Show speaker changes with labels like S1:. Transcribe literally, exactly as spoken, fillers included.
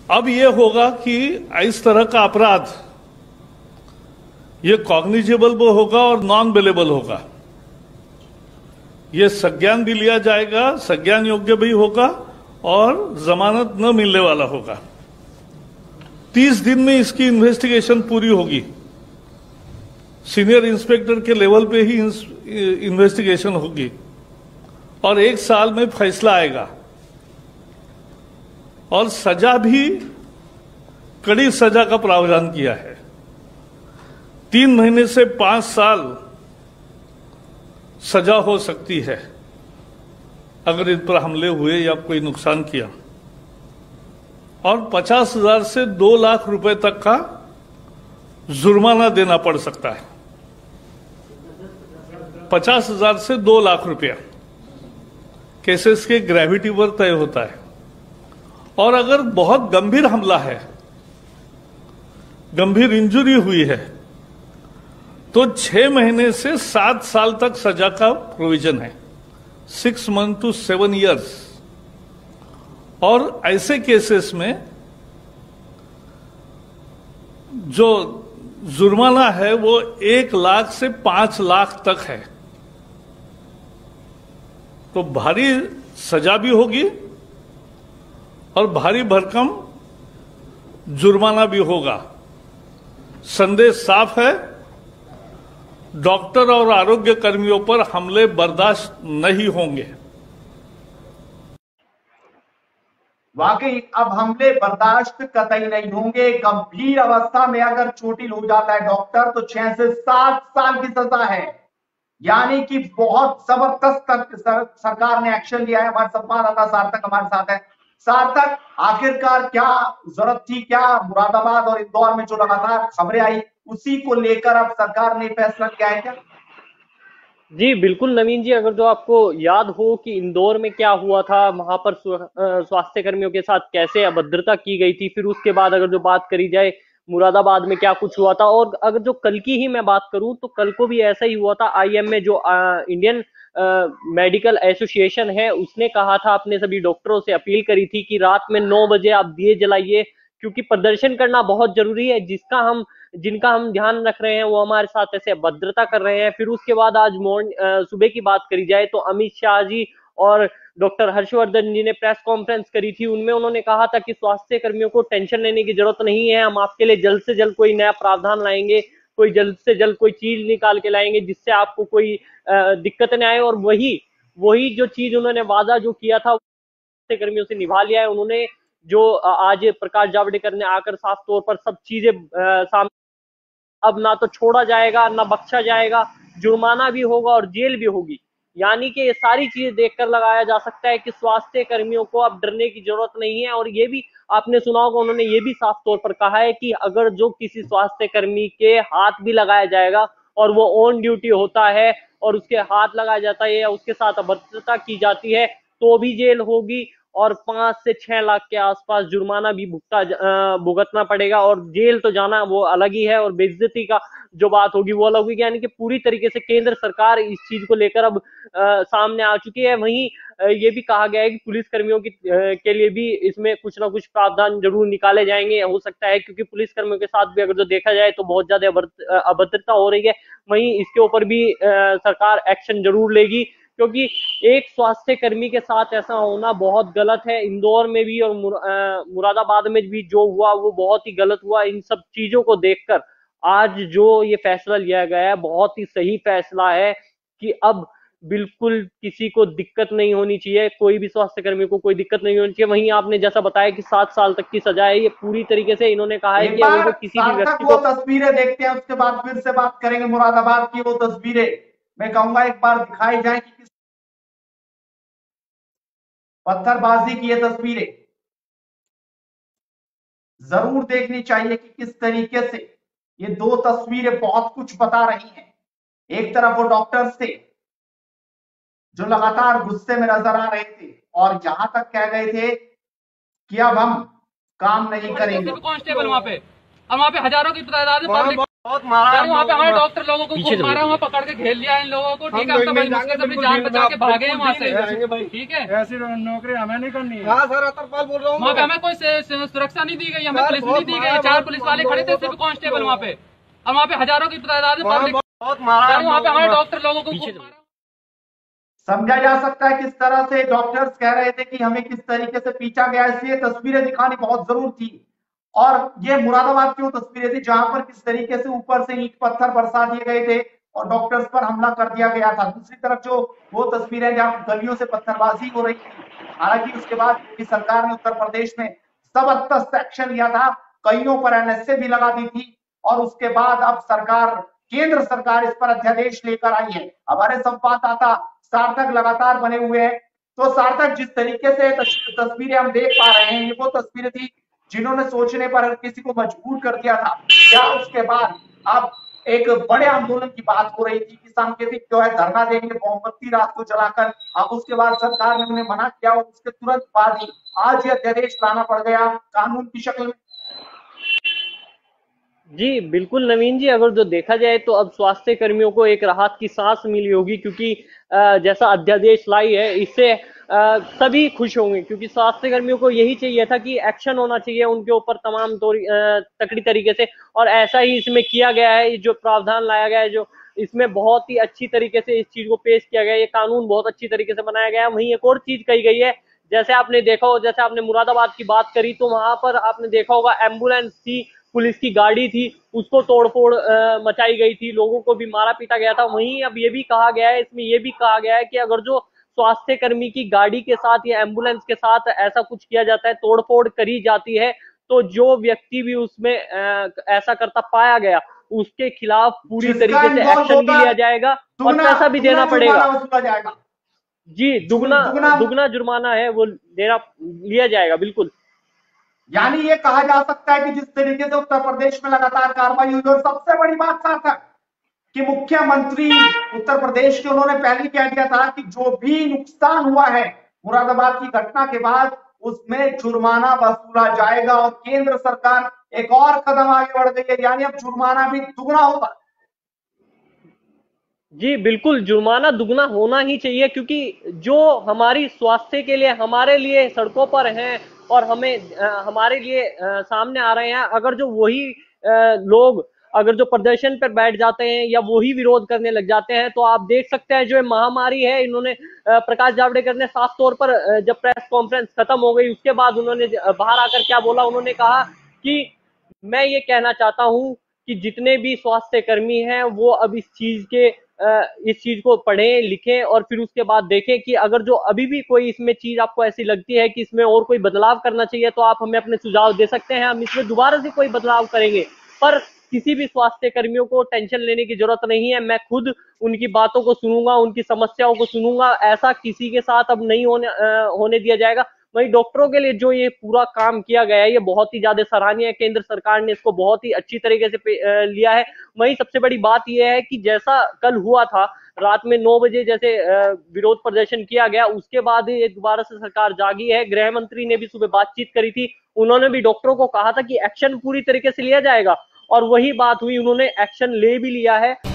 S1: अब ये होगा कि इस तरह का अपराध ये कॉग्निजेबल भी होगा और नॉन बेलेबल होगा। ये संज्ञान भी लिया जाएगा, संज्ञान योग्य भी होगा और जमानत न मिलने वाला होगा। तीस दिन में इसकी इन्वेस्टिगेशन पूरी होगी। सीनियर इंस्पेक्टर के लेवल पे ही इन्वेस्टिगेशन होगी और एक साल में फैसला आएगा और सजा भी कड़ी सजा का प्रावधान किया है। तीन महीने से पांच साल सजा हो सकती है अगर इन पर हमले हुए या कोई नुकसान किया, और पचास हजार से दो लाख रुपए तक का जुर्माना देना पड़ सकता है। पचास हजार से दो लाख रुपया केसेस के ग्रेविटी पर तय होता है। और अगर बहुत गंभीर हमला है, गंभीर इंजरी हुई है, तो छह महीने से सात साल तक सजा का प्रोविजन है, six month to seven years. और ऐसे केसेस में जो जुर्माना है वो एक लाख से पांच लाख तक है। तो भारी सजा भी होगी और भारी भरकम जुर्माना भी होगा। संदेश साफ है, डॉक्टर और आरोग्य कर्मियों पर हमले बर्दाश्त नहीं होंगे।
S2: वाकई अब हमले बर्दाश्त कतई नहीं होंगे। गंभीर अवस्था में अगर चोटिल हो जाता है डॉक्टर तो छह से सात साल की सजा है, यानी कि बहुत जबरदस्त सरकार ने एक्शन लिया है। हमारे संवाददाता सार्थक हमारे साथ है। सार्थक, आखिरकार क्या जरूरत थी, क्या मुरादाबाद और इंदौर में जो लगातार खबरें आई उसी को लेकर अब सरकार ने फैसला किया है क्या?
S3: जी बिल्कुल नवीन जी, अगर जो आपको याद हो कि इंदौर में क्या हुआ था, वहां पर स्वास्थ्य कर्मियों के साथ कैसे अभद्रता की गई थी, फिर उसके बाद अगर जो बात करी जाए मुरादाबाद में क्या कुछ हुआ था, और अगर जो कल की ही मैं बात करूं तो कल को भी ऐसा ही हुआ था। आई एम ए जो आ, इंडियन मेडिकल एसोसिएशन है, उसने कहा था, अपने सभी डॉक्टरों से अपील करी थी कि रात में नौ बजे आप दिए जलाइए, क्योंकि प्रदर्शन करना बहुत जरूरी है। जिसका हम जिनका हम ध्यान रख रहे हैं वो हमारे साथ ऐसे अभद्रता कर रहे हैं। फिर उसके बाद आज मॉर्निंग सुबह की बात करी जाए तो अमित शाह जी और डॉक्टर हर्षवर्धन जी ने प्रेस कॉन्फ्रेंस करी थी। उनमें उन्होंने कहा था कि स्वास्थ्य कर्मियों को टेंशन लेने की जरूरत नहीं है, हम आपके लिए जल्द से जल्द कोई नया प्रावधान लाएंगे, कोई जल्द से जल्द कोई चीज निकाल के लाएंगे जिससे आपको कोई दिक्कत न आए। और वही वही जो चीज उन्होंने वादा जो किया था स्वास्थ्य कर्मियों से निभा लिया है उन्होंने। जो आज प्रकाश जावड़ेकर ने आकर साफ तौर पर सब चीजें सामने, अब ना तो छोड़ा जाएगा ना बख्शा जाएगा, जुर्माना भी होगा और जेल भी होगी। यानी कि ये सारी चीजें देखकर लगाया जा सकता है कि स्वास्थ्य कर्मियों को अब डरने की जरूरत नहीं है। और ये भी आपने सुना होगा, उन्होंने ये भी साफ तौर पर कहा है कि अगर जो किसी स्वास्थ्य कर्मी के हाथ भी लगाया जाएगा और वो ऑन ड्यूटी होता है और उसके हाथ लगाया जाता है या उसके साथ अभद्रता की जाती है तो भी जेल होगी और पांच से छह लाख के आसपास जुर्माना भी भुगता भुगतना पड़ेगा। और जेल तो जाना वो अलग ही है और बेइज्जती का जो बात होगी वो अलग होगी। यानी कि पूरी तरीके से केंद्र सरकार इस चीज को लेकर अब आ, सामने आ चुकी है। वहीं ये भी कहा गया है कि पुलिस कर्मियों की के लिए भी इसमें कुछ ना कुछ प्रावधान जरूर निकाले जाएंगे, हो सकता है, क्योंकि पुलिस कर्मियों के साथ भी अगर जो देखा जाए तो बहुत ज्यादा अभद्रता हो रही है। वहीं इसके ऊपर भी आ, सरकार एक्शन जरूर लेगी, क्योंकि एक स्वास्थ्य कर्मी के साथ ऐसा होना बहुत गलत है। इंदौर में भी और मुर, मुरादाबाद में भी जो हुआ वो बहुत ही गलत हुआ। इन सब चीजों को देखकर आज जो ये फैसला लिया गया है बहुत ही सही फैसला है कि अब बिल्कुल किसी को दिक्कत नहीं होनी चाहिए, कोई भी स्वास्थ्य कर्मी को कोई दिक्कत नहीं होनी चाहिए। वहीं आपने जैसा बताया कि सात साल तक की सजा है, ये पूरी तरीके से इन्होंने कहा है कि अगर किसी भी व्यक्ति को,
S2: तस्वीरें देखते हैं उसके बाद फिर से बात करेंगे मुरादाबाद की। वो तस्वीरें मैं कहूंगा एक बार दिखाई जाए कि किस पत्थरबाजी की ये तस्वीरें जरूर देखनी चाहिए कि किस तरीके से ये दो तस्वीरें बहुत कुछ बता रही हैं। एक तरफ वो डॉक्टर्स थे जो लगातार गुस्से में नजर आ रहे थे और जहां तक कह गए थे कि अब हम काम नहीं करेंगे।
S4: कांस्टेबल वहां पे, अब वहां पे हजारों की तादाद में बहुत मारा
S5: सर, वहाँ पे हमारे डॉक्टर लोगों को
S3: पीछे
S5: खूब मारा, वहाँ पकड़ के घेर लिया इन लोगों को। ठीक है, हम तो भाई मुश्किल से अपनी जान बचा के भागे हैं वहाँ से। ठीक है,
S4: ऐसी नौकरी हमें नहीं करनी है। हाँ सर, अतरपाल बोल रहा हूँ।
S5: वहाँ पे हमें कोई से- से- सुरक्षा नहीं दी गई, हमें पुलिस नहीं दी गई। चार पुलिस वाले खड़े थे, सिर्फ कांस्टेबल वहाँ पे, और वहाँ पे हजारों की तादाद में पब्लिक।
S4: बहुत मारा
S5: सर, वहाँ पे हमारे डॉक्टर लोगों को खूब मारा।
S2: समझा जा सकता है किस तरह से डॉक्टर्स कह रहे थे कि हमें किस तरीके से पीटा गया, इसलिए तस्वीरें दिखानी बहुत जरूर थी। और ये मुरादाबाद की वो तस्वीरें थी जहां पर किस तरीके से ऊपर से ईंट पत्थर बरसा दिए गए थे और डॉक्टर्स पर हमला कर दिया गया था। दूसरी तरफ जो वो तस्वीरें जहां गलियों से पत्थरबाजी हो रही थी, हालांकि उसके बाद योगी सरकार ने उत्तर प्रदेश में जबरदस्त एक्शन लिया था, कईयों पर एनएसए भी लगा दी थी और उसके बाद अब सरकार, केंद्र सरकार इस पर अध्यादेश लेकर आई है। हमारे संवाददाता सार्थक लगातार बने हुए हैं। तो सार्थक, जिस तरीके से तस्वीरें हम देख पा रहे हैं, ये वो तस्वीरें थी जिन्होंने सोचने पर हर किसी को मजबूर कर दिया था। क्या उसके बाद अब एक बड़े आंदोलन की बात हो रही थी कि सांकेतिक जो है धरना देंगे मोमबत्ती रात को जलाकर, अब उसके बाद सरकार ने उन्हें मना किया और उसके तुरंत बाद ही आज ये अध्यादेश लाना पड़ गया कानून की शक्ल में।
S3: जी बिल्कुल नवीन जी, अगर जो देखा जाए तो अब स्वास्थ्य कर्मियों को एक राहत की सांस मिली होगी, क्योंकि जैसा अध्यादेश लाई है इससे सभी खुश होंगे, क्योंकि स्वास्थ्य कर्मियों को यही चाहिए था कि एक्शन होना चाहिए उनके ऊपर तमाम तकड़ी तरीके से, और ऐसा ही इसमें किया गया है। जो प्रावधान लाया गया है, जो इसमें बहुत ही अच्छी तरीके से इस चीज को पेश किया गया है, ये कानून बहुत अच्छी तरीके से बनाया गया है। वहीं एक और चीज कही गई है, जैसे आपने देखा हो, जैसे आपने मुरादाबाद की बात करी, तो वहां पर आपने देखा होगा एम्बुलेंस थी, पुलिस की गाड़ी थी, उसको तोड़फोड़ मचाई गई थी, लोगों को भी मारा पीटा गया था। वहीं अब ये भी कहा गया है, इसमें ये भी कहा गया है कि अगर जो स्वास्थ्य कर्मी की गाड़ी के साथ या एम्बुलेंस के साथ ऐसा कुछ किया जाता है, तोड़फोड़ करी जाती है, तो जो व्यक्ति भी उसमें आ, ऐसा करता पाया गया, उसके खिलाफ पूरी तरीके से एक्शन भी लिया जाएगा और पैसा भी देना पड़ेगा। जी, दुगना दुगना जुर्माना है वो देना लिया जाएगा, बिल्कुल।
S2: यानी ये कहा जा सकता है कि जिस तरीके से उत्तर प्रदेश में लगातार कार्रवाई हुई, और सबसे बड़ी बात सार्थक कि मुख्यमंत्री उत्तर प्रदेश के, उन्होंने पहले कह दिया था कि जो भी नुकसान हुआ है मुरादाबाद की घटना के बाद उसमें जुर्माना वसूला जाएगा, और केंद्र सरकार एक और कदम आगे बढ़ गई है, यानी अब जुर्माना भी दुगना होगा।
S3: जी बिल्कुल, जुर्माना दुगना होना ही चाहिए, क्योंकि जो हमारी स्वास्थ्य के लिए, हमारे लिए सड़कों पर हैं और हमें आ, हमारे लिए आ, सामने आ रहे हैं, अगर जो वही आ, लोग अगर जो प्रदर्शन पर बैठ जाते हैं या वही विरोध करने लग जाते हैं, तो आप देख सकते हैं जो महामारी है, इन्होंने प्रकाश जावड़ेकर ने साफ तौर पर जब प्रेस कॉन्फ्रेंस खत्म हो गई उसके बाद उन्होंने बाहर आकर क्या बोला, उन्होंने कहा कि मैं ये कहना चाहता हूं कि जितने भी स्वास्थ्य कर्मी हैं वो अब इस चीज के इस चीज को पढ़ें लिखें और फिर उसके बाद देखें कि अगर जो अभी भी कोई इसमें चीज आपको ऐसी लगती है कि इसमें और कोई बदलाव करना चाहिए, तो आप हमें अपने सुझाव दे सकते हैं, हम इसमें दोबारा से कोई बदलाव करेंगे। पर किसी भी स्वास्थ्य कर्मियों को टेंशन लेने की जरूरत नहीं है, मैं खुद उनकी बातों को सुनूंगा, उनकी समस्याओं को सुनूंगा, ऐसा किसी के साथ अब नहीं होने आ, होने दिया जाएगा। वहीं डॉक्टरों के लिए जो ये पूरा काम किया गया है, ये बहुत ही ज्यादा सराहनीय है, केंद्र सरकार ने इसको बहुत ही अच्छी तरीके से लिया है। वहीं सबसे बड़ी बात यह है कि जैसा कल हुआ था रात में नौ बजे जैसे विरोध प्रदर्शन किया गया, उसके बाद ये दोबारा से सरकार जागी है। गृह मंत्री ने भी सुबह बातचीत करी थी, उन्होंने भी डॉक्टरों को कहा था कि एक्शन पूरी तरीके से लिया जाएगा, और वही बात हुई, उन्होंने एक्शन ले भी लिया है।